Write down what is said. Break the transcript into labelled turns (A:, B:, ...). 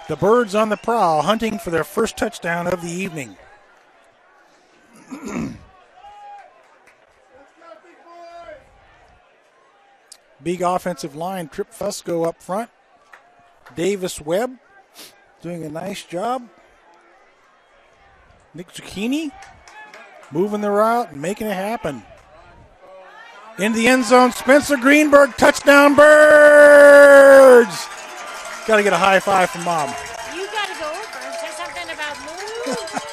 A: The Birds on the prowl, hunting for their first touchdown of the evening. Big offensive line, Trip Fusco up front. Davis Webb doing a nice job. Nick Zucchini moving the route and making it happen. Into the end zone, Spencer Greenberg, touchdown Birds! Got to get a high five from Mom.
B: You got to go over and say something about move.